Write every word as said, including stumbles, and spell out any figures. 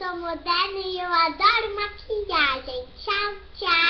sou moderna e eu adoro maquiagem. Tchau, tchau.